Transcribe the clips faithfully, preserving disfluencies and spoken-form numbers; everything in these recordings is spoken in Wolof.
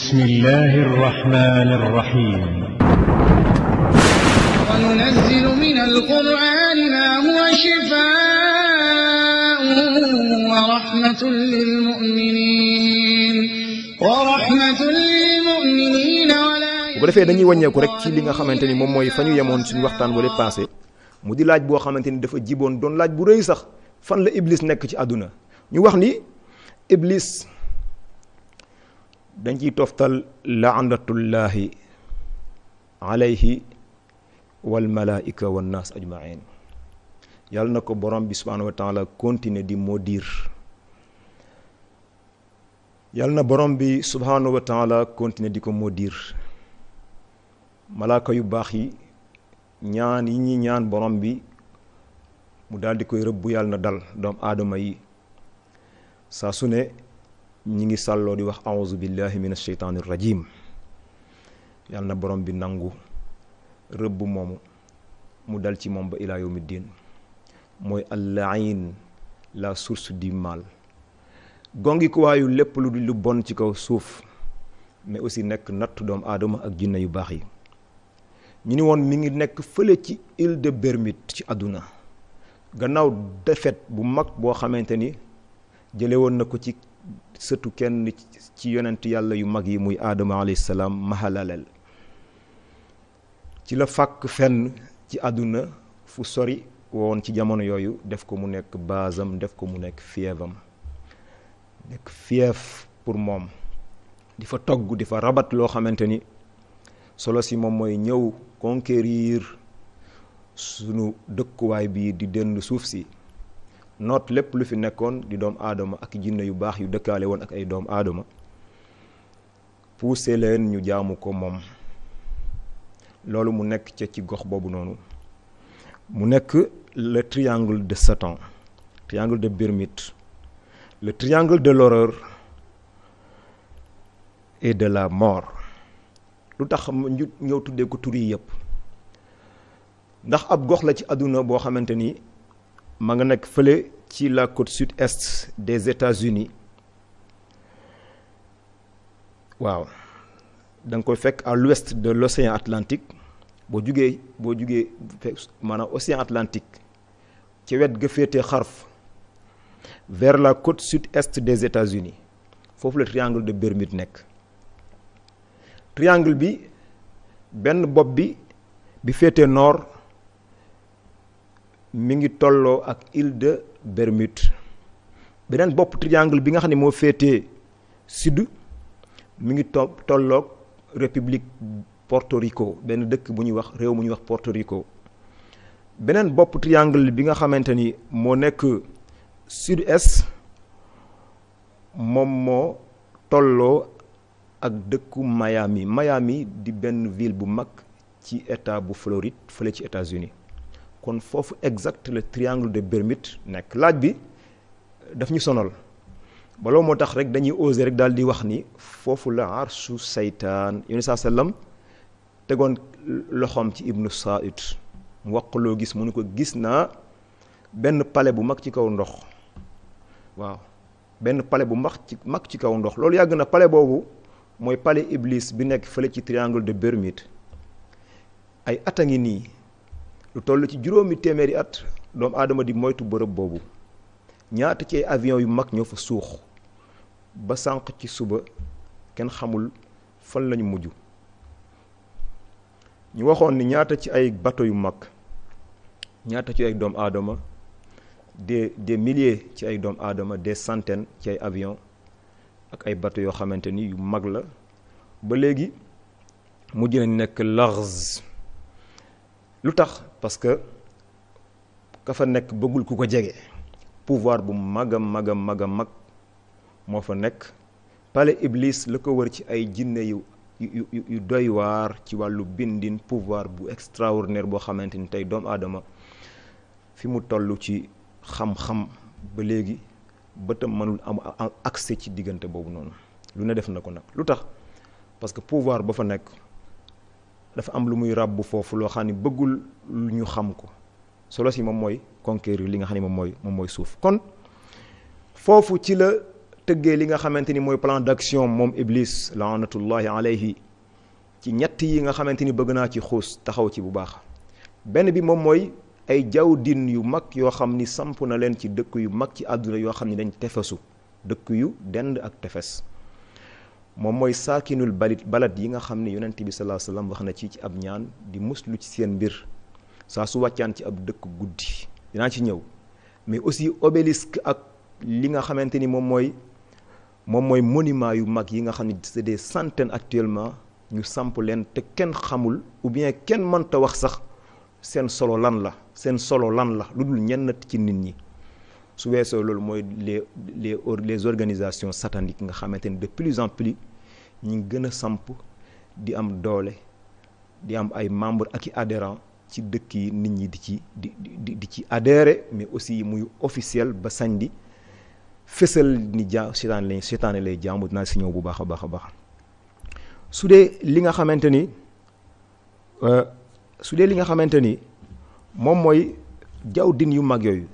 بسم الله الرحمن الرحيم وننزل من القرآن ما هو شفاء ورحمة للمؤمنين ورحمة للمؤمنين ولا bu ko defee dañuy wàññeeku rek ci li nga xamante ni moom mooy fa ñu yemoon suñu waxtaan wala passé mu di laaj boo xamante ni dafa jiboon doon laaj bu rëy sax fan la iblis nekk ci àdduna ñu wax ni iblis dañ ciy toftal laanatullahi alayhi wal malaika wan nas ajmain yàlla na ko borom bi subhanahu wa taala continuer di maudire yàlla na borom bi subhanahu wa taala continuer di ko maudire malaaka yu baax yi ñaan yi ñi ñaan borom bi mu daal di koy rëbb yàlla na dal doom aadama yi saa su ne ñi ngi sàlloo di wax a'udhu billahi minash shaytanir rajim yàlla na borom bi nangu rëbb moomu mu dal ci moom ba ilaa yawmi diin mooy al-la'in la source du mal gongi ko waayu lépp lu di lu bon ci kaw suuf mais aussi nekk natt doom aadama ak jinne yu baax yi ñu ni woon mi ngi nekk fële ci île de Bermude ci àdduna gannaaw défaite bu mag boo xamante ni jële woon na ko ci sëtu kenn ci yonent yàlla yu mag yi muy aadama alayhi salaam mahalalel ci la fàkk fenn ci àdduna fu sori woon ci jamono yooyu def ko mu nekk basam def ko mu nekk fièvam nekk fief pour moom di fa togg di fa rabat loo xamante ni solo si moom mooy ñëw conquérir sunu dëkkuwaay bii di dënd suuf si noot lépp lu fi nekkoon di doom aadama ak jinne yu baax yu dëkkaale woon ak ay doom aadama poussé leen ñu jaamu ko moom loolu mu nekk ca ci gox boobu noonu mu nekk le triangle de Satan triangle de Bermude le triangle de l'horreur et de la mort lu tax ñu ñëw tuddee ko tur yi yëpp ndax ab gox la ci àdduna boo xamante ni ma nga nekk fële ci la côte sud-est des États-Unis waaw da nga koy fekk à l'ouest de l'océan Atlantique boo jugee boo jugee maanaam océan Atlantique ci wet ga féete xarf vers la côte sud-est des États-Unis foofu le triangle de Bermude nekk triangle bi benn bopp bi bi féete nord mi ngi tolloo ak île de Bermude beneen bopp triangle bi nga xam ne moo féetee sud mi ngi to tolloog république Porto Rico benn dëkk bu ñuy wax réew mu ñuy wax Porto Rico beneen bopp triangle bi nga xamante ni moo nekk sud-est moom moo tolloo ak dëkku Miami Miami di benn ville bu mag ci état bu Floride fële ci États-Unis kon foofu exact le triangle de Bermude nekk laaj bi daf ñu sonal baloo moo tax rek dañuy oser rek daal di wax ni foofu la arshu saytaan yoni saa sallam tegoon loxoom ci ibnu Said mu wax loo gis mu ne ko gis naa benn palais bu mag ci kaw ndox waaw benn palais bu mag ci mag ci kaw ndox loolu yàgg na palais boobu mooy palais Iblis bi nekk fële ci triangle de Bermude ay at a ngi nii lu toll ci juróomi téeméeri at doomu aadama di moytu bërëb boobu ñaata ci ay avion yu mag ñoo fa suux ba sànq ci suba kenn xamul fan lañu mujj ñu waxoon ni ñaata ci ay bateau yu mag ñaata ci ay doomu aadama des des milliers ci ay doomu aadama des centaines ci ay avion ak ay bateau yoo xamante ni yu mag la ba léegi mujj nañ nekk large lu tax parce que ka fa nekk bëggul ku ko jege pouvoir bu mag a mag a mag a mag moo fa nekk palais Iblis la ko wër ci ay jinne yu yu yu doy waar ci wàllu bindin pouvoir bu extraordinaire boo xamante ni tey doomu aadama fi mu toll ci xam-xam ba léegi bëtam mënul am accès ci diggante boobu noonu lu ne def na ko nag lu tax parce que pouvoir ba fa nekk dafa am lu muy ràbbu foofu loo xam ne bëggul lu ñu xam ko solo si moom mooy conquérir li nga xam ne moom mooy moom mooy suuf kon foofu ci la tëggee li nga xamante ni mooy plan d'action moom Iblis laanatullahi alayhi ci ñett yi nga xamante ni bëgg naa ci xuus taxaw ci bu baax. benn bi moom mooy ay jawdin yu mag yoo xam ni samp na leen ci dëkk yu mag ci àdduna yoo xam ni dañ tefesu dëkk yu dend ak tefes moom mooy saakinul balit balad yi nga xam ni yonent bi sallallahu alayhi wasallam wax na ci ci ab ñaan di muslu ci seen mbir saa su wàccaan ci ab dëkk guddi dinaa ci ñëw mais aussi obélisque ak li nga xamante ni moom mooy moom mooy monument yu mag yi nga xam ni c'est des centaines actuellement ñu samp leen te kenn xamul ou bien kenn mënta wax sax seen solo lan la seen solo lan la lu dul ñenn ci nit ñi su weesoo loolu mooy les les les organisations sataniques nga xamante ni de plus en plus ñu ngi gën a samp di am doole di am ay membres ak i adhérents ci dëkk yi nit ñi di ci di di di ci adhérer mais aussi muy officiel ba sañ di fësal ni ja seetaan lañ seetaane lay jaamu dinaa si ñëw bu baax a baax a baax su dee li nga xamante ni su dee li nga xamante ni moom mooy jawdin yu mag yooyu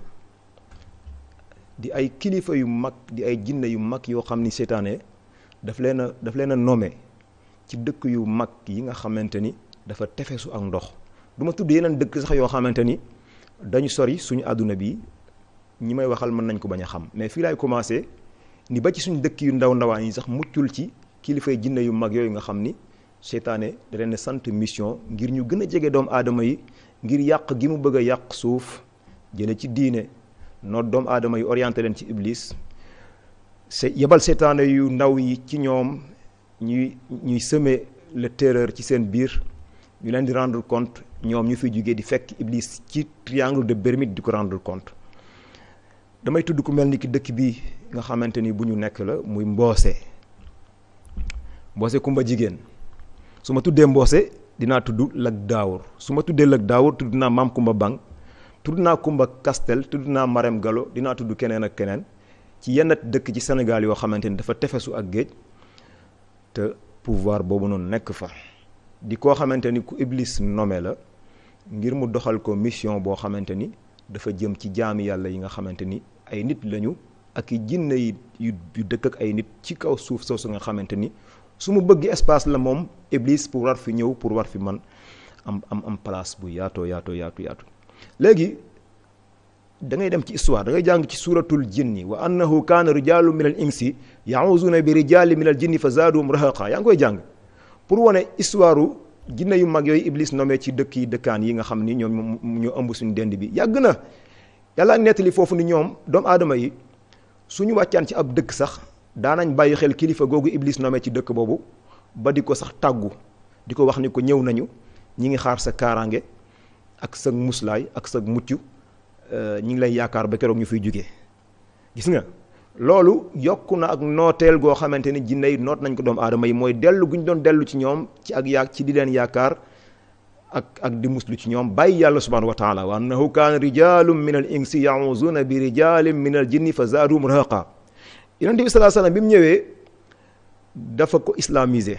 di ay kilifa yu mag di ay jinne yu mag yoo xam ni seetaane daf leen a daf leen a nommé ci dëkk yu mag yi nga xamante ni dafa tefesu ak ndox du ma tudd yeneen dëkk sax yoo xamante ni dañu sori suñu àdduna bi ñi may waxal mën nañ ko bañ a xam mais fii laay commencé ni ba ci suñu dëkk yu ndaw ndawaan yi sax muccul ci kilifay jinne yu mag yooyu nga xam ni seytaane da leen sant mission ngir ñu gën a jege doomu aadama yi ngir yàq gi mu bëgg a yàq suuf jële ci diine noot doomu aadama yi orienté leen ci iblis se yebal seytaane yu ndaw yi ci ñoom ñuy ñuy semer le terreur ci seen biir ñu leen di rendre compte ñoom ñu fiy jugee di fekk iblis ci triangle de Bermude di ko rendre compte damay tudd ku mel ni ki dëkk bi nga xamante ni bu ñu nekk la muy Mboose Mboose Kumba Jigéen su ma tuddee Mboose dinaa tudd Lak Daawur su ma tuddee Lak Daawur tudd naa Maam Kumba Bang tudd naa Kumba Kastel tudd naa Marème Gallo dinaa tudd keneen ak keneen ci yenn dëkk ci Sénégal yoo xamante ni dafa tefesu ak géej te pouvoir boobu noonu nekk fa di koo xamante ni ku Iblis nommé la ngir mu doxal ko mission boo xamante ni dafa jëm ci jaami yàlla yi nga xamante ni ay nit lañu ak i jinne yi yu dëkk ak ay nit ci kaw suuf soosu nga xamante ni su mu bëgg espace la moom Iblis pour war fi ñëw pour war fi man am am am place bu yaatoo yaatoo yaatu yaatu léegi da ngay dem ci histoire da ngay jàng ci suuratul jinni wa annahu kaana rijaalu min al insi ya'uzuuna bi rijaali min al jinni fa zaaduhum rahaqa yaa ngi koy jàng pour wane histoire u jinne yu mag yooyu Iblis nommé ci dëkk yi dëkkaan yi nga xam ni ñoom ñoo ëmb suñu dend bi yàgg na yàlla nettali foofu ni ñoom doomu aadama yi suñu wàccaan ci ab dëkk sax daanañ bàyyi xel kilifa googu Iblis nommé ci dëkk boobu ba di ko sax tàggu di ko wax ni ko ñëw nañu ñi ngi xaar sa kaaraange ak sa muslaay ak sa mucc ñi ngi lay yaakaar ba keroog ñu fiy jugee gis nga loolu yokku na ak nooteel goo xamante ni jinne yi noot nañ ko doomu aadama yi mooy dellu gu ñu doon dellu ci ñoom ci ak yaag ci di leen yaakaar ak ak di muslu ci ñoom bàyyi yàlla subhanahu wa taala wa annahu kaana rijalum min al insi ya'uzuna bi rijalin min al jinni fa zaadum rahaqa yonent bi sallallahu alayhi wasallam bi mu ñëwee dafa ko islamisé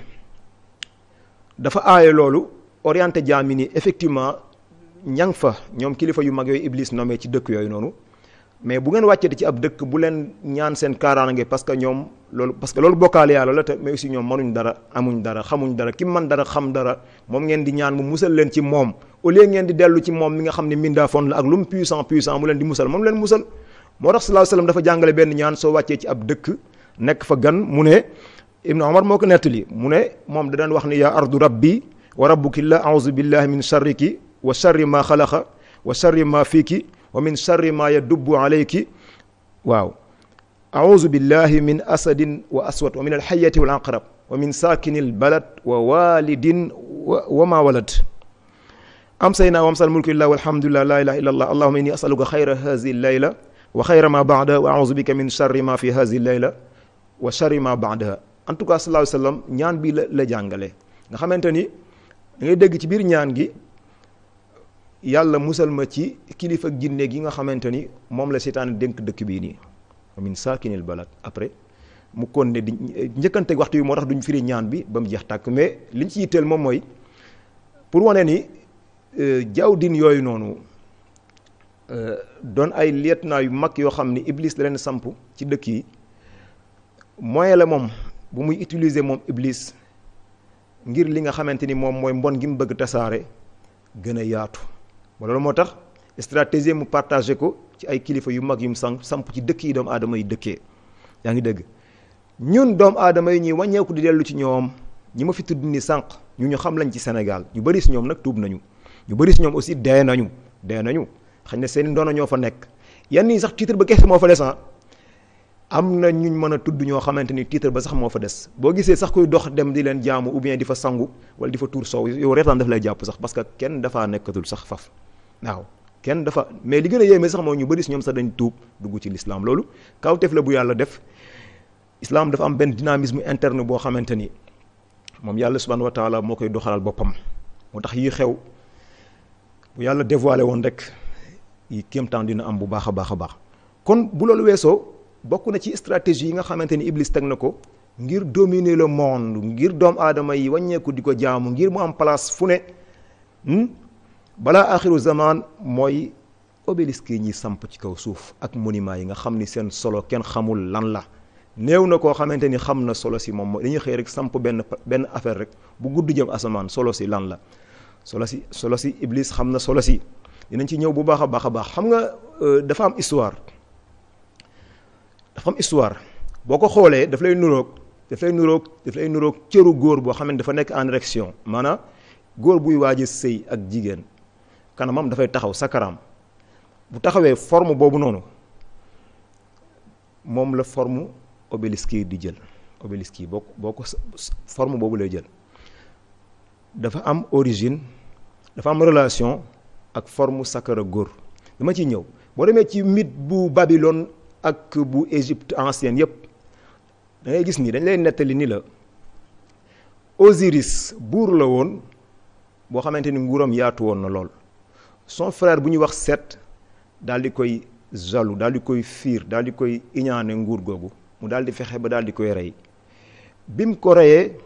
dafa aaye loolu orienté jaami ni effectivement ñang fa ñoom kilifa yu mag yooyu Iblis nommé ci dëkk yooyu noonu mais bu ngeen wàccee ci ab dëkk bu leen ñaan seen kaaraange parce que ñoom loolu parce que loolu bokkaale yàlla la te mais aussi ñoom mënuñ dara amuñ dara xamuñ dara ki man dara xam dara moom ngeen di ñaan mu musal leen ci moom au lieu ngeen di dellu ci moom mi nga xam ne mindaafoon la ak lu mu puissant puissant mu leen di musal moom leen musal moo tax sallallahu alayhi wasallam dafa jàngale benn ñaan soo wàccee ci ab dëkk nekk fa gan mu ne Ibn Omar moo ko nettali mu ne moom da daan wax ni yaa ardu rabbi wa rabbuki la a'udhu billahi min sharriki wa sharri ma xalaqa wa sharri ma fiiki wa min sharri ma yadubbu alayki waaw a'udhu billahi min asadin wa aswad wa min alhayyati wal aqrab wa min sakini albalad wa walidin wa ma walad amsayna wa amsal mulku lillah walhamdulillah la ilaha illa allah allahumma inni as'aluka khayra hadhihi al-layla wa khayra ma ba'daha wa a'udhu bika min sharri ma fi hadhihi al-layla wa sharri ma ba'daha en tout cas sallallahu alayhi wasallam ñaan bi la la jàngale nga xamante ni da ngay dégg ci biir ñaan gi yàlla musal ma ci kilifa jinne gi nga xamante ni moom la seytaane dénk dëkk bii nii min saakinil balad après mu kon ne di njëkkante waxtu yi moo tax duñ firi ñaan bi ba mu jeex tàkk mais liñ ci yitteel moom mooy pour wane ni jaww din yooyu noonu doon ay lieutenant yu mag yoo xam ni Iblis da leen samp ci dëkk yi moyen la moom bu muy utiliser moom Iblis ngir li nga xamante ni moom mooy mbon gi mu bëgg tasaare gën a yaatu ba loolu moo tax stratégie mu partagé ko ci ay kilifa yu mag yu mu samp samp ci dëkk yi doomu aadama yi dëkkee yaa ngi dégg ñun doomu aadama yi ñuy wàññeeku di dellu ci ñoom ñi ma fi tudd ni sànq ñu ñu xam lañ ci Sénégal ñu bëri si ñoom nag tuub nañu ñu bëri si ñoom aussi dee nañu dee nañu xëy na seen ndono ñoo fa nekk yenn yi sax titre ba kese moo fa des am na ñuñ mën a tudd ñoo xamante ni titre ba sax moo fa des boo gisee sax kuy dox dem di leen jaamu ou bien di fa sangu wala di fa tuur soow yow reetaan daf lay jàpp sax parce que kenn dafaa nekkatul sax faf waaw kenn dafa mais li gën a yéeme sax moo ñu bëri si ñoom sax dañ tuub dugg ci l'islam loolu kawteef la bu yàlla def islam dafa am benn dynamisme interne boo xamante ni moom yàlla subhanahu wa taala moo koy doxalal boppam moo tax yi xew bu yàlla dévoilé woon rek yi kéemtaan dina am bu baax a baax a baax kon bu loolu weesoo bokk na ci stratégie yi nga xamante ni Iblis teg na ko ngir dominer le monde ngir doomu aadama yi wàññeeku di ko jaamu ngir mu am place fu ne balaa axiru zaman mooy obélisque yi ñuy samp ci kaw suuf ak monument yi nga xam ni seen solo kenn xamul lan la néew na koo xamante ni xam na solo si moom mooy dañuy xëy rek samp benn benn affaire rek bu gudd jëm asamaan solo si lan la solo si solo si Iblis xam na solo si dinañ ci ñëw bu baax a baax a baax xam nga dafa am histoire dafa am histoire boo ko xoolee daf lay nuroog daf lay nuroog daf lay nuroog cëru góor boo xam ne dafa nekk en érection maanaam góor buy waaj a sëy ak jigéen kanamam dafay taxaw sakaraam bu taxawee forme boobu noonu moom la forme obélisque yi di jël obélisque yi boo ko boo ko forme boobu lay jël dafa am origine dafa am relation ak forme sakara góor dama ciy ñëw boo demee ci mythe bu Babylone ak bu Égypte ancienne yépp da ngay gis ni dañ lay nettali ni la Osiris buur la woon boo xamante ni nguuram yaatu woon na lool son frère bu ñuy wax Seth daal di koy jaloux daal di koy fiir daal di koy iñaane nguur googu mu daal di fexe ba daal di koy rey bi mu ko reyee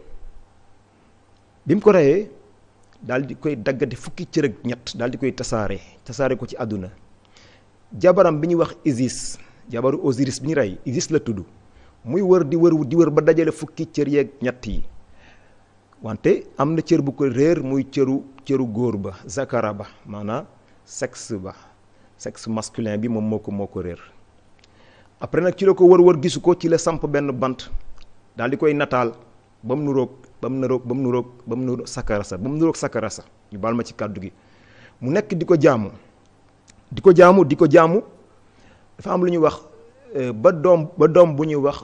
bi mu ko reyee daal di koy daggate fukki cër ak ñett daal di koy tasaare tasaare ko ci àdduna jabaram bi ñuy wax Isis jabaru Osiris bi ñu rey Isis la tudd muy wër di wër di wër ba dajale fukki cër yeeg ñett yi wante am na cër bu ko réer muy cëru cëru góor ba zakara ba maanaam sexe ba sexe masculin bi moom moo ko moo ko réer après nag ci la ko wër wër gisu ko ci la samp benn bant daal di koy nataal ba mu nuroog ba mu nuroog ba mu nuroog ba mu nuroog sakara sa ba mu nuroog sakara sa ñu baal ma ci kàddu gi mu nekk di ko jaamu di ko jaamu di ko jaamu dafa am lu ñuy wax ba doom ba doom bu ñuy wax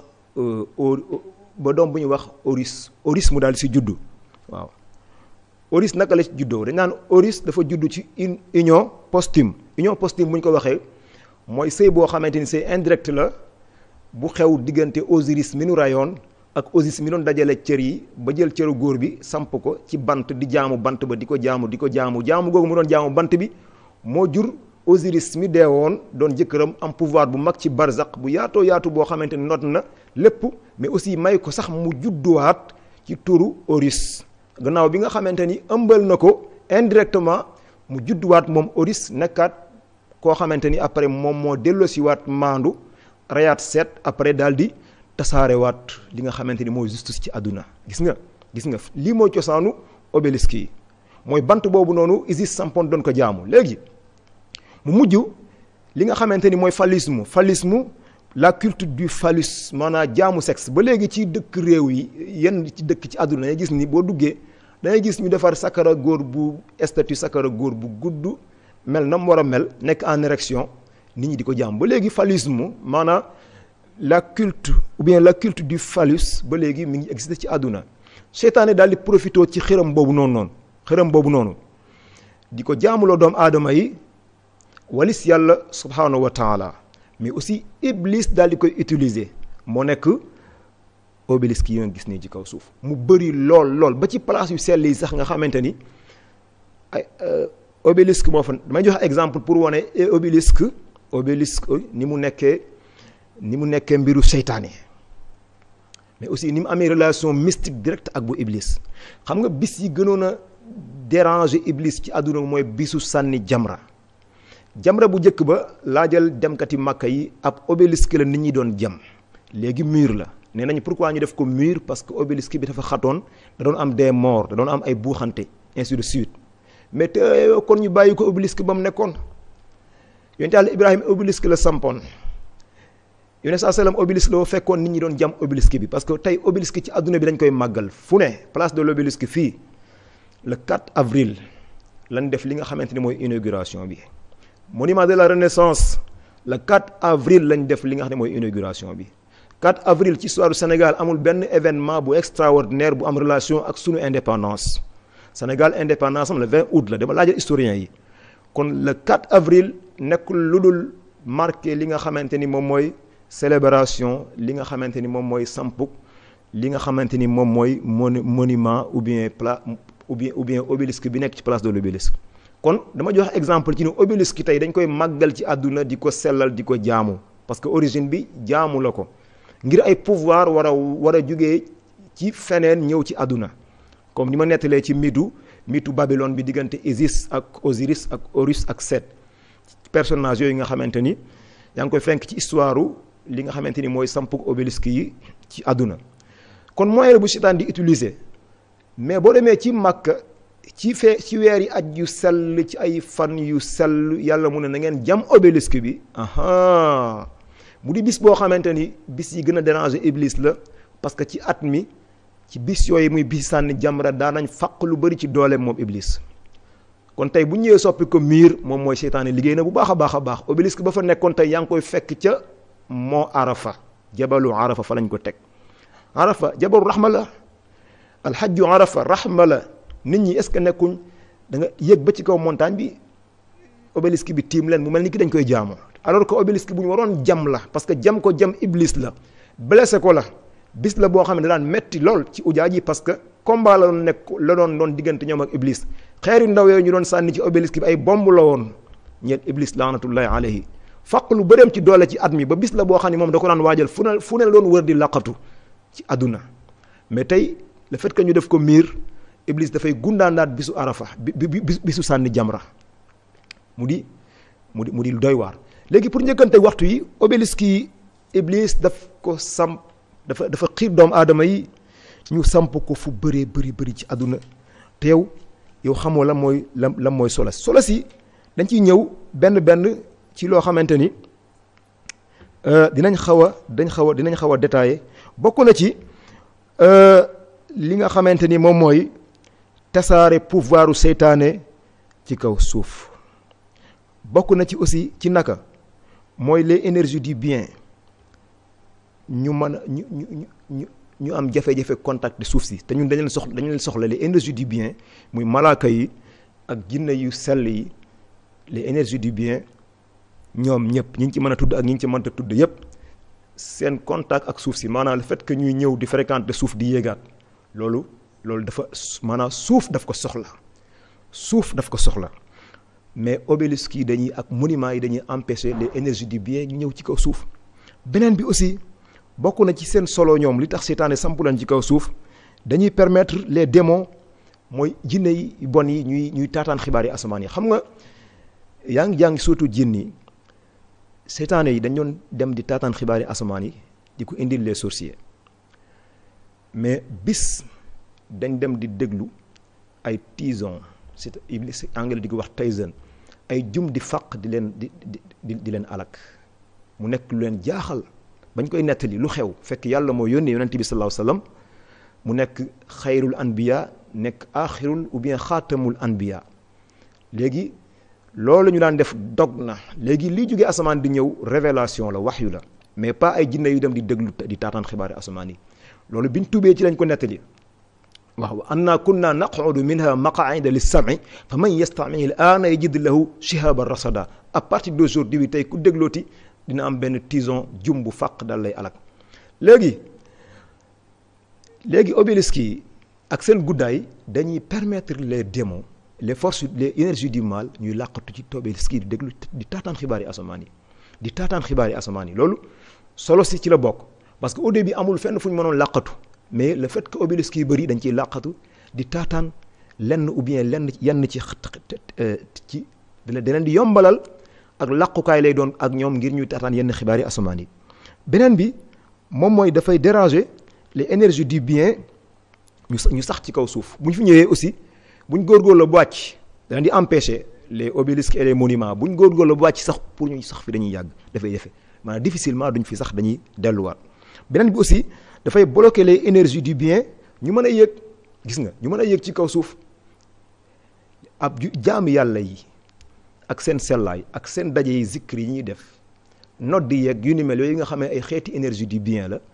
ba doom bu ñuy wax Horus Horus mu daal di si juddu waaw Horus naka la ci juddoo dañ naan Horus dafa juddu ci une union posthume union posthume bu ñu ko waxee mooy sëy boo xamante ni sëy indirect la bu xew diggante Osiris mi nu rayoon ak Osiris mi doon dajale cër yi ba jël cëru góor bi samp ko ci bant di jaamu bant ba di ko jaamu di ko jaamu jaamu googu mu doon jaamu bant bi moo jur Osiris mi deewoon doon jëkkëram am pouvoir bu mag ci barzak bu yaatoo yaatu boo xamante ni not na lépp mais aussi may ko sax mu judduwaat ci turu Horus gannaaw bi nga xamante ni ëmbal na ko indirectement mu judduwaat moom Horus nekkaat koo xamante ni après moom moo delloosiwaat maandu rayaat seet après daal di tasaarewaat li nga xamante ni mooy justice ci àdduna gis nga gis nga lii mooy cosaanu obélisque yi mooy bant boobu noonu Isis sampoon doon ko jaamu léegi mu mujj li nga xamante ni mooy phallisme phallisme la culte du phallus maanaam jaamu sexe ba léegi ci dëkk réew yi yenn ci dëkk ci àdduna dangay gis ni boo duggee dangay gis ñu defar sakara góor bu statue sakara góor bu gudd mel na mu war a mel nekk en érection nit ñi di ko jaam ba léegi phallisme maanaam la culte ou bien la culte du phallus ba léegi mi ngi existé ci àdduna seytaane daal di profité ci xërëm boobu noonu noonu xërëm boobu noonu di ko jaamuloo doomu aadama yi walis yàlla subhanahu wa taala mais aussi Iblis daal di koy utiliser moo nekk obélisque yi nga gis nii ci kaw suuf mu bëri lool lool ba ci place yu sell yi sax nga xamante ni ay obélisque moo fa damay joxe exemple pour wane obélisque obélisque ni mu nekkee ni mu nekkee mbiru seytaane mais aussi ni mu amee relation mystique directe ak bu Iblis xam nga bis yi gënoon a déranger Iblis ci àdduna mooy bisu sànni jamra jamra bu njëkk ba laajal demkati màkka yi ab obélisque la nit ñi doon jam léegi mur la nee nañ pourquoi ñu def ko mur parce que obélisque bi dafa xatoon da doon am des morts da doon am ay buuxante ainsi de suite mais te kon ñu bàyyi ko obélisque ba mu nekkoon yonent Yàlla Ibrahima obélisque la sampoon yonent saa sallam obélisque la fekkoon nit ñi doon jam obélisque bi parce que tey obélisque ci àdduna bi dañ koy màggal fu ne place de l'obélisque fii le quatre avril lañ def li nga xamante ni mooy inauguration bi monument de la renaissance le quatre avril lañ def li nga xam ne mooy inauguration bi quatre avril ci histoire du Sénégal amul benn événement bu extraordinaire bu am relation ak sunu indépendance Sénégal indépendance am le vingt août la dama laajal historien yi kon le quatre avril nekkul lu dul marqué li nga xamante ni moom mooy célébration li nga xamante ni moom mooy sampuk li nga xamante ni moom mooy monu monument ou bien pla ou bien ou bien obélisque bi nekk ci place de l'obélisque kon dama jox exemple ci ni obélisque tey dañ koy màggal ci àdduna di ko sellal di ko jaamu parce que origine bi jaamu la ko ngir ay pouvoir war a war a jugee ci feneen ñëw ci àdduna comme ni ma nettalee ci mitu mitu Babylone bi diggante Isis ak Osiris ak Horus ak Set personnage yooyu nga xamante ni yaa ngi koy fenk ci histoire li nga xamante ni mooy sampuk obélisque yi ci àdduna kon moyen bu seytaan di utiliser mais boo demee ci Makka ci fee ci weer yi aj yu sell ci ay fan yu sell yàlla mu ne na ngeen jam obélisque bi aha mu di bis boo xamante ni bis yi gën a déranger iblis la parce que ci at mi ci bis yooyu muy bis sànni jamra daanañ fàq lu bëri ci doole moom iblis kon tey bu ñëwee soppi ko miir moom mooy seytaane liggéey na bu baax a baax a baax obélisque ba fa nekkoon tey yaa ngi koy fekk ca moo arafa jabalu arafa fa lañ ko teg arafa jabalu rahma la alxajju arafa rahma la nit ñi est-ce que nekkuñ da nga yëg ba ci kaw montagne bi obélisque bi tiim leen mu mel ni ki dañ koy jaamu alors que obélisque bu ñu waroon jam la parce que jam ko jam iblis la blessé ko la bis la boo xam ne daan metti lool ci ujaaj yi parce que combat la doon nekk la doon doon diggante ñoom ak iblis xeer yu ndaw yooyu ñu doon sànni ci obélisque bi ay bomb la woon ñeent iblis laanatullahi alayhi faq lu bëreem ci doole ci at mi ba bis la boo xam ne moom da ko daan waajal fu ne fu ne la doon wër di laqatu ci àdduna mais tey le fait que ñu def ko miir iblis dafay gundaandaat bisu arafa bi bi bisu sànni jamra mu di mu di mu di doy waar léegi pour njëkkante waxtu yi obélisque yi iblis daf ko samp dafa dafa xiir doomu aadama yi ñu samp ko fu bëree bëri bëri ci àdduna te yow yow xamoo la mooy la la mooy solas solas yi dañ ciy ñëw benn benn ci loo xamante ni dinañ xaw a dañ xaw a dinañ xaw a détaillé bokk na ci li nga xamante ni moom mooy tasaare pouvoiru seytaane ci kaw suuf bokk na ci aussi ci naka mooy les énergies du bien ñu mën a ñu ñu ñu ñu am jafe-jafe contact de suuf si te ñun dañu leen soxla dañu leen soxla les énergies du bien muy malaaka yi ak jinne yu sell yi les énergies du bien ñoom ñëpp ñi ngi ci mën a tudd ak ñi ngi ci mënta tudd yëpp seen contact ak suuf si maanaam le fait que ñuy ñëw di fréquenter suuf di yéegaat loolu loolu dafa maanaam suuf daf ko soxla suuf daf ko soxla mais obélisque yi dañuy ak monuments yi dañuy empêcher les énergies du bien ñu ñëw ci kaw suuf beneen bi aussi bokk na ci seen solo ñoom li tax seytaane samp leen ci kaw suuf dañuy permettre les démons mooy jinne yi bon yi ñuy ñuy taataan xibaar yi asamaan yi xam nga yaa ngi jàng surtout jinn yi seytaane yi dañ doon dem di taataan xibaar yi asamaan yi di ko indil les sorciers mais bis dañ dem di déglu ay tisons c'est iblis anglais di ko wax Tyson ay jum di faq di leen di di di leen alak mu nekk lu leen jaaxal bañ koy nettali lu xew fekk yàlla moo yónnee yonent bi sallallahu alayhi wasallam mu nekk xayrul anbiya nekk axirul ou bien xaatamul anbiya léegi loolu ñu daan def dog na léegi liy jógee asamaan di ñëw révélation la waxyu la mais pas ay jinne yu dem di déglu di taataan xibaari asamaan yi loolu biñ tubee ci lañ ko nettali waaw anna kunna naqudu minha maqaida lis-sam'i fa man yastami al-aana yajid lahu shihaban rasada à partir d'aujourd'hui tey ku déglooti dina am benn tison jum bu fàq dal lay alak léegi léegi obélisque yi ak seen guddaay dañuy permettre les démons les forces les énergies du mal ñuy làqatu ci obélisque yi di déglu di taataan xibaar yi asamaan yi di taataan xibaar yi asamaan yi loolu solo si ci la bokk parce que au début amul fenn fu ñu mënoon làqatu mais le fait que obélisque yi bëri dañ ciy làqatu di taataan lenn ou bien lenn yenn ci ci da leen di yombalal ak làqukaay lay doon ak ñoom ngir ñuy taataan yenn xibaar yi asamaan yi beneen bi moom mooy dafay déranger les énergies du bien ñu ñu sax ci kaw suuf bu ñu fi ñëwee aussi bu ñu góorgóorlu ba wàcc dana di empêcher les obélisques et les monuments bu ñu góorgóorlu ba wàcc sax pour ñu sax fi dañuy yàgg dafay jafe maanaam difficilement duñ fi sax dañuy delluwaat beneen bi aussi dafay bloquer les énergies du bien ñu mën a yëg gis nga ñu mën a yëg ci kaw suuf ab jaamu yàlla yi ak seen sellaay ak seen daje yi zikr yi ñuy def nodd di yeeg yu ni mel yooyu nga xam ne ay xeeti énergie du bien la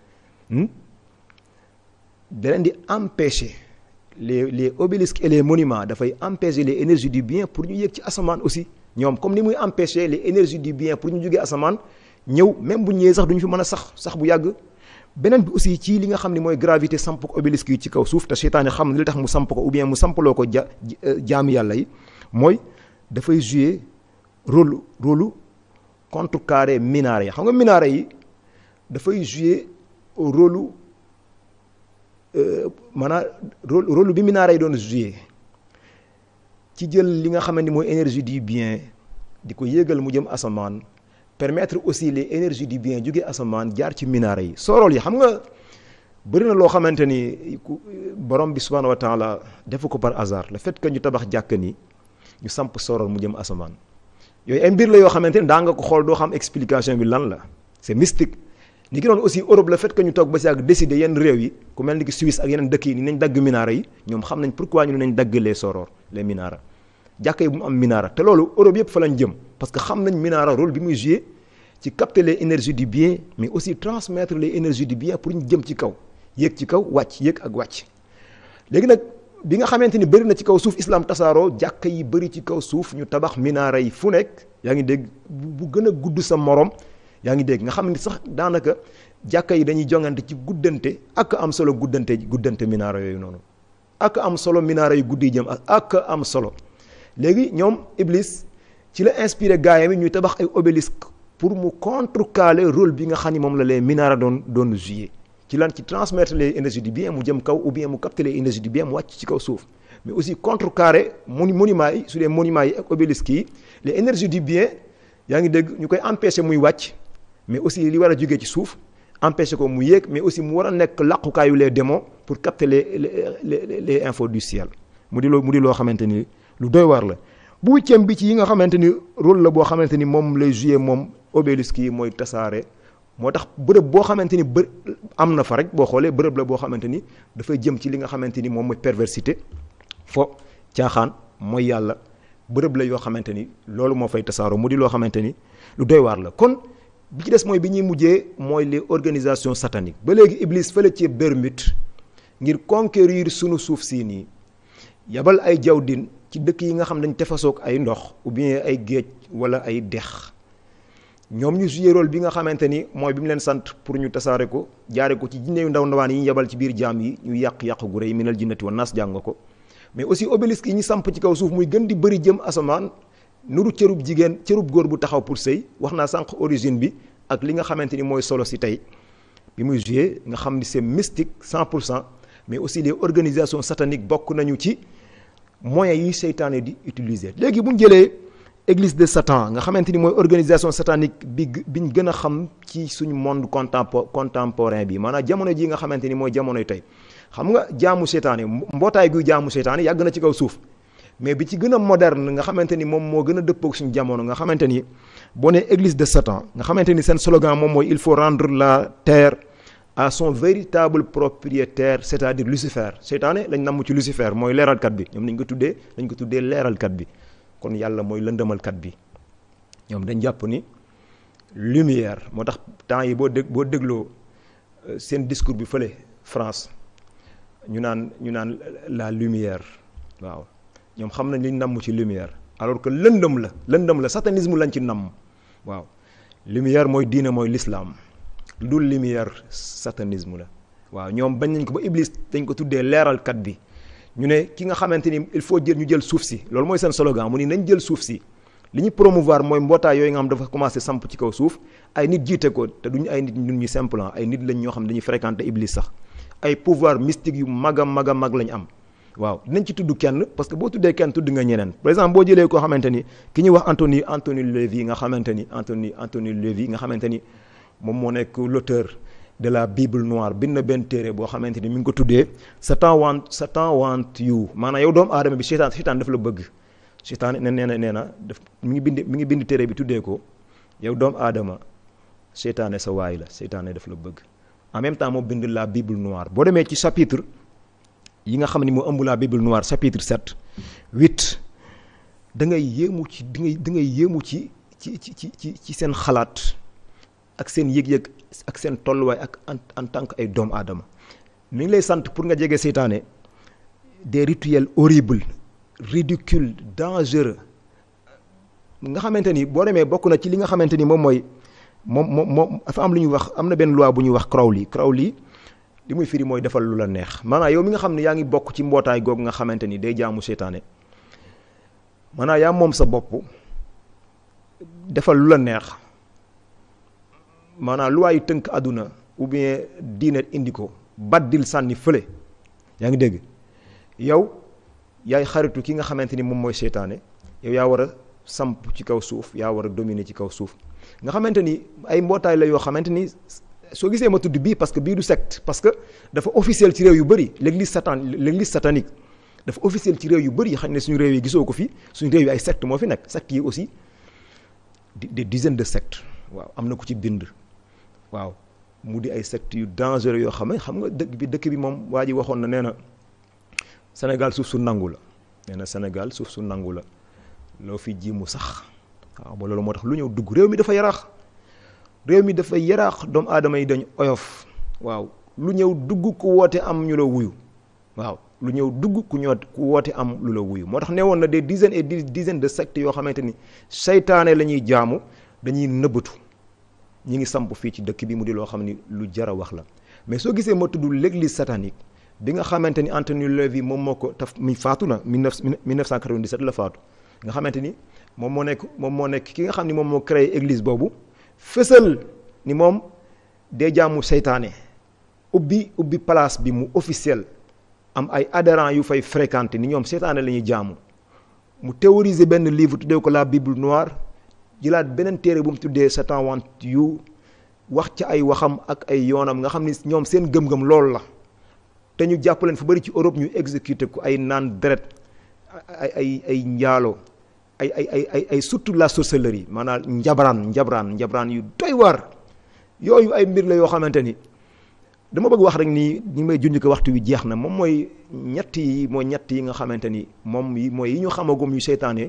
da leen di empêcher les les obélisques et les monuments dafay empêcher les énergies du bien pour ñu yéeg ci asamaan aussi ñoom comme ni muy empêcher les énergies du bien pour ñu jógee asamaan ñëw même bu ñëwee sax duñu fi mën a sax sax bu yàgg. beneen bi aussi ci li nga xam ne mooy gravité samp ko obélisque yi ci kaw suuf te seytaane xam ne li tax mu samp ko ou bien mu sampaloo ko ja jaamu yàlla yi mooy dafay jouer rôle rôle contrecarrer minaret yi xam nga minaret yi dafay jouer rôle maanaam rôle rôle bi minaret yi doon jouer ci jël li nga xamante ni mooy énergie du bien di ko yéegal mu jëm asamaan permettre aussi les énergies du bien jóge asamaan jaar ci minaret yi soorool yi xam nga bëri na loo xamante ni borom bi subhanahu wa taala defu ko par hasard le fait que ñu tabax jàkk ni ñu samp soorool mu jëm asamaan yooyu ay mbir la yoo xamante ni daa nga ko xool doo xam explication bi lan la c'est mystique ni ki noonu aussi Europe le fait que ñu toog ba si ak décider yenn réew yi ku mel ni ki Suisse ak yeneen dëkk yi ni nañ dagg minaret yi ñoom xam nañ pourquoi ñu ne nañ dagg les sooroor les minaret jàkka yi bu mu am minaara te loolu Europe yëpp fa lañ jëm parce que xam nañ minaara rôle bi muy jouer ci capter les énergies du bien mais aussi transmettre les énergies du bien pour ñu jëm ci kaw yéeg ci kaw wàcc yéeg ak wàcc léegi nag bi nga xamante ni bëri na ci kaw suuf islam tasaaroo jàkka yi bëri ci kaw suuf ñu tabax minaara yi fu nekk yaa ngi dégg bu gën a gudd sa morom yaa ngi dégg nga xam ni sax daanaka jàkka yi dañuy jongante ci guddante ak am solo guddante guddante minaara yooyu noonu ak am solo minaara yu guddi jëm ak am solo léegi ñoom Iblis ci la inspiré gaayam yi ñuy tabax ay obélisque pour mu contrecarrer rôle bi nga xam ni moom la les minaara doon doon jouer ci lan ci transmettre les énergies du bien mu jëm kaw ou bien mu capter les énergies du bien mu wàcc ci kaw suuf mais aussi contrecarrer monu monuments yi su dee monuments yi ak obélisques yi les énergies du bien yaa ngi dégg ñu koy empêcher muy wàcc mais aussi li war a jógee ci suuf empêcher ko mu yéeg mais aussi mu war a nekk làqukaayu les démons pour capter les les les les infos du ciel mu di loo mu di loo xamante ni lu doy waar la bu huitième bi ci yi nga xamante ni rôle la boo xamante ni moom lay jouer moom obélisque yi mooy tasaare moo tax bërëb boo xamante ni bë am na fa rek boo xoolee bërëb la boo xamante ni dafay jëm ci li nga xamante ni moom mooy perversité fo caaxaan mooy yàlla bërëb la yoo xamante ni loolu moo fay tasaaroo mu di loo xamante ni lu doy waar la kon bi ci des mooy bi ñuy mujjee mooy les organisations sataniques ba léegi Iblis fële ci Bermude ngir conquérir sunu suuf sii nii yabal ay jawdin ci dëkk yi nga xam dañ tefasoog ay ndox ou bien ay géej wala ay dex ñoom ñu joué rôle bi nga xamante ni mooy bi mu leen sant pour ñu tasaare ko jaare ko ci jinne yu ndaw ndawaan yi ñu yebal ci biir jaam yi ñu yàq-yàq gu rëy minal jinnati wan naas jàng ko mais aussi obélisque yi ñu samp ci kaw suuf muy gën di bëri jëm asamaan nuru cërub jigéen cërub góor bu taxaw pour sëy wax naa sànq origine bi ak li nga xamante ni mooy solo si tey bi muy joué nga xam ni c'est mystique cent pour cent mais aussi les organisations sataniques bokk nañu ci moyens yi seytaane di utiliser léegi bu ñu jëlee église de Satan nga xamante ni mooy organisation satanique bi biñ gën a xam ci suñu monde contempo contemporain bi maanaam jamono ji nga xamante ni mooy jamonoy tey xam nga jaamu seytaane mbootaay guy jaamu seytaane yàgg na ci kaw suuf mais bi ci gën a moderne nga xamante ni moom moo gën a dëppoog suñu jamono nga xamante ni boo nee église de Satan nga xamante ni seen slogan moom mooy il faut rendre la terre à son véritable propriétaire c'est-à-dire Lucifer seytaane lañ namm ci Lucifer mooy leeralkat bi ñoom nañ ko tuddee dañ ko tuddee leeralkat bi kon yàlla mooy lëndëmalkat bi ñoom dañ jàpp ni lumière moo tax temps yi boo dég boo dégloo seen discours bi fële France ñu naan ñu naan la lumière waaw ñoom xam nañ liñ namm ci lumière alors que lëndëm la lëndëm la satanisme lañ ci namm waaw lumière mooy diine mooy l'islam lu dul lumière satanisme la waaw ñoom bañ nañ ko ba Iblis dañ ko tuddee leeralkat bi ñu ne ki nga xamante ni il faut jël ñu jël suuf si loolu mooy seen slogan mu ni nañ jël suuf si li ñu promouvoir mooy mbootaay yooyu nga xam dafa commencé samp ci kaw suuf ay nit jiite ko te duñu ay nit ñun ñu simple ay nit lañ ñoo xam dañuy fréquenter Iblis sax ay pouvoir mystique yu mag a mag a mag lañ am waaw dinañ ci tudd kenn parce que boo tuddee kenn tudd nga ñeneen par exemple boo jëlee koo xamante ni ki ñuy wax Anthony Anthony Lévy nga xamante ni Anthony Anthony Lévy nga xamante ni moom moo nekk l'auteur de la Bible noire bind na benn téere boo xamante ni mi ngi ko tuddee Satan want Satan want you maanaam yow doomu aadama bi seytaan seytaan daf la bëgg seytaan ne nee na nee na daf mi ngi bind mi ngi bind téere bi tuddee ko yow doomu aadama seytaane sa waay la seytaane daf la bëgg en même temps moo bind la Bible noire boo demee ci chapitre yi nga xam ne moo ëmb la Bible noire chapitre sept huit da ngay yéemu ci da ngay da ngay yéemu ci ci ci ci ci seen xalaat ak seen yëg-yëg ak seen tolluwaay ak en en tant que ay doomu aadama mi ngi lay sant pour nga jege seytaane des rituels horribles ridicules dangereux nga xamante ni boo demee bokk na ci li nga xamante ni moom mooy moom moom moom dafa am lu ñuy wax am na benn loi bu ñuy wax Crowley Crowley li muy firi mooy defal lu la neex maanaam yow mi nga xam ne yaa ngi bokk ci mbootaay googu nga xamante ni day jaamu seytaane maanaam yaa moom sa bopp defal lu la neex maanaam loi yu tënk àdduna ou bien diine indi ko baddil sànni fële yaa ngi dégg yow yaay xaritu ki nga xamante ni moom mooy seytaane yow yaa war a samp ci kaw suuf yaa war a dominer ci kaw suuf nga xamante ni ay mbootaay la yoo xamante ni soo gisee ma tudd bii parce que bii du secte parce que dafa officiel ci réew yu bëri l'église satan l'église satanique dafa officiel ci réew yu bëri xam ne suñu réew yi gisoo ko fi suñu réew yi ay secte moo fi nekk secte yi aussi des dizaines de sectes waaw am na ku ci bind waaw mu di ay sectes yu dangereux yoo xam ne xam nga dëkk bi dëkk bi moom waa ji waxoon na nee na Sénégal suuf su nangu la nee na Sénégal suuf su nangu la loo fi ji mu sax waaw ba loolu moo tax lu ñëw dugg réew mi dafa yaraax réew mi dafa yaraax doomu aadama yi dañ oyof waaw lu ñëw dugg ku woote am ñu la wuyu waaw lu ñëw dugg ku ñoo ku woote am lu la wuyu moo tax ne woon na des dizaines et des dizaines de sectes yoo xamante ni seytaane la ñuy jaamu dañuy nëbbatu ñi ngi samp fii ci dëkk bi mu di loo xam ni lu jar a wax la mais soo gisee ma tudd l'église satanique bi nga xamante ni Anthony Levy moom moo ko taf mi faatu na mille neuf cent quatre-vingt-dix-sept la faatu nga xamante ni moom moo nekk moom moo nekk ki nga xam ni moom moo créé église boobu fësal ni moom dee jaamu seytaane ubbi ubbi place bi mu officiel am ay adhérents yu fay fréquenter ni ñoom seytaane la ñuy jaamu mu théoriser benn livre tuddee ko la Bible noire jëlaat beneen téere bu mu tuddee Satan want you wax ci ay waxam ak ay yoonam nga xam ni ñoom seen gëm-gëm loolu la te ñu jàpp leen fu bari ci Europe ñu exécuté ko ay naan deret ay ay ay njaalo ay ay ay ay ay surtout la sorcellerie maanaam njabaraan njabaraan njabaraan yu doy waar yooyu ay mbir la yoo xamante ni dama bëgg wax rek ni ñi may junj ko waxtu wi jeex na moom mooy ñett yi mooy ñett yi nga xamante ni moom yi mooy yi ñu xamagum yu seytaane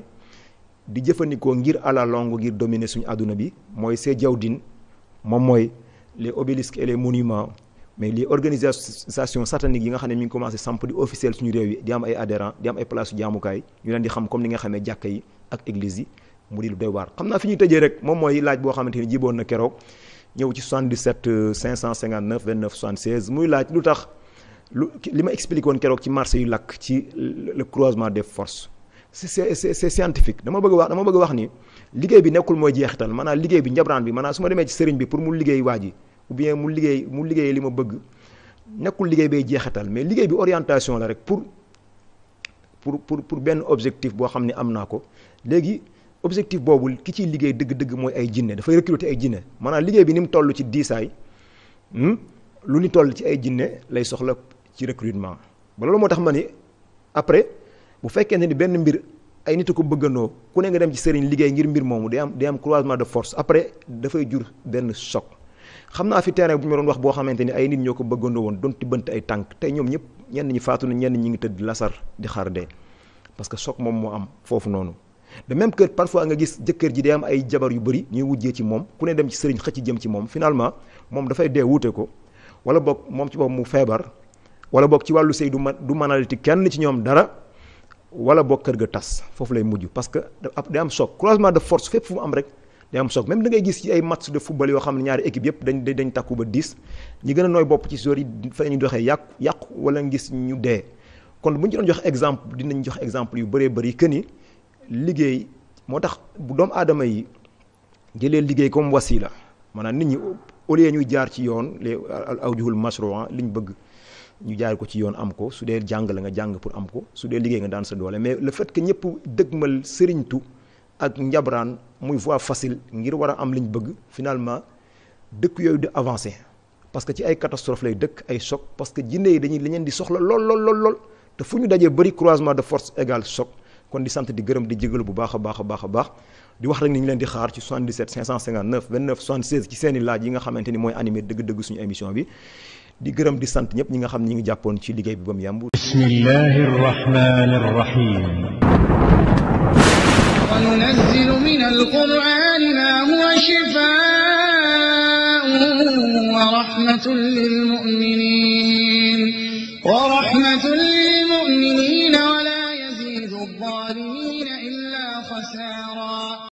di jëfandikoo ngir à la longue ngir dominer suñu àdduna bi mooy see jawdin moom mooy les obélisques et les monuments mais les organisations sataniques yi nga xam ne mi ngi commencé samp di officiel suñu réew yi di am ay adhérents di am ay place jaamukaay ñu leen di xam comme ni nga xamee jàkka yi ak église yi mu di lu doy waar xam naa fi ñuy tëjee rek moom mooy laaj boo xamante ni jiboon na keroog ñëw ci soixante-dix-sept cinq cent cinquante-neuf vingt-neuf soixante-seize muy laaj lu tax lu li ma expliqué woon keroog ci marché yu lakk ci le croisement des forces c'est c'est c'est scientifique dama bëgg wax dama bëgg wax ni liggéey bi nekkul mooy jeexital maanaam liggéey bi njabraan bi maanaam su ma demee ci sëriñ bi pour mu liggéey waa ji ou bien mu liggéey mu liggéey li ma bëgg nekkul liggéey bay jeexital mais liggéey bi orientation la rek pour pour pour pour benn objectif boo xam ne am naa ko léegi objectif boobu ki ciy liggéey dëgg-dëgg mooy ay jinne dafay recruter ay jinne maanaam liggéey bi ni mu toll ci diisaay lu ni toll ci ay jinne lay soxla ci recrutement ba loolu moo tax ma ni après bu fekkente ni benn mbir ay nit a ko bëggandoo ku ne nga dem ci sëriñ liggéey ngir mbir moomu day am day am croisement de force après dafay jur benn choc xam naa fi terrain bu ñu doon wax boo xamante ni ay nit ñoo ko bëggandoo woon doon tibbante ay tànk tey ñoom ñëpp ñenn ñi faatu na ñenn ñi ngi tëdd lasar di xaar dee parce que choc moom moo am foofu noonu de même que parfois nga gis jëkkër ji day am ay jabar yu bëri ñuy wujjee ci moom ku ne dem ci sëriñ xëcc jëm ci moom finalement moom dafay dee wuute ko wala boog moom ci bopp mu feebar wala boog ci wàllu sëy du man du mënalati kenn ci ñoom dara wala boog kër ga tas foofu lay mujj parce que day am choc croisement de force fépp fu mu am rek day am choc même da ngay gis ci ay match de football yoo xam ne ñaari équipe yëpp dañ dañ takku ba dix ñi gën a nooy bopp ci joueurs yi fa ñu doxee yàqu yàqu wala gis ñu dee kon bu ñu ci doon jox exemple dinañ jox exemple yu bëree bëri que ni liggéey moo tax bu doomu aadama yi jëlee liggéey comme wasila maanaam nit ñi au lieu ñuy jaar ci yoon les awjuhul mashru'a liñ bëgg ñu jaar ko ci yoon am ko su dee jàng la nga jàng pour am ko su dee liggéey nga daan sa doole mais le fait que ñëpp dëgmal sëriñtu ak njabraan muy voie facile ngir war a am liñ bëgg finalement dëkk yooyu di avancer parce que ci ay catastrophe lay dëkk ay choc parce que jinne yi dañuy li leen di soxla lool lool lool lool te fu ñu dajee bëri croisement de force égale choc kon di sant di gërëm di jégalu bu baax a baax a baax a baax di wax rek ni ñu leen di xaar ci soixante-dix-sept cinq cent cinquante-neuf vingt-neuf soixante-seize ci seeni laaj yi nga xamante ni mooy animé dëgg-dëgg suñu émission bi di gërëm di sant ñëpp ñi nga xam ñi ngi jàppoon ci liggéey bi ba mu yàmb. bismillahi rrahmani rrahim. wa nunazzilu mina al-qur'ani ma huwa shifaa'un wa rahmatun lil mu'minin wa rahmatun lil mu'minin wa la yazidu adh-dhalimin